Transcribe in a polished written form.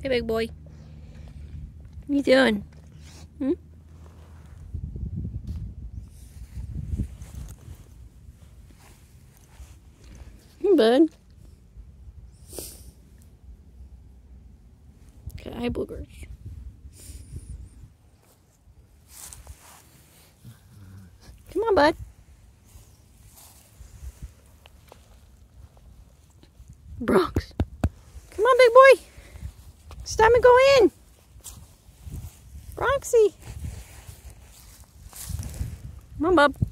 Hey, big boy. What you doing? Hmm? Hey, bud. Got eye boogers. Come on, bud. Bronx. Come on, big boy. It's time to go in. Bronxy. Come on, bub.